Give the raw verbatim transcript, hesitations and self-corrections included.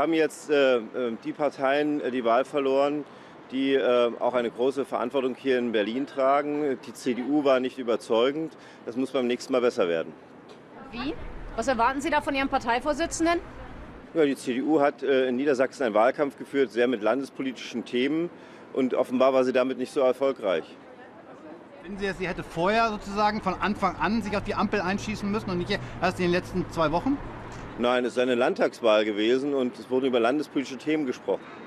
Haben jetzt äh, die Parteien die Wahl verloren, die äh, auch eine große Verantwortung hier in Berlin tragen. Die C D U war nicht überzeugend. Das muss beim nächsten Mal besser werden. Wie? Was erwarten Sie da von Ihrem Parteivorsitzenden? Ja, die C D U hat äh, in Niedersachsen einen Wahlkampf geführt, sehr mit landespolitischen Themen. Und offenbar war sie damit nicht so erfolgreich. Finden Sie, sie hätte vorher sozusagen von Anfang an sich auf die Ampel einschießen müssen und nicht erst in den letzten zwei Wochen? Nein, es ist eine Landtagswahl gewesen und es wurde über landespolitische Themen gesprochen.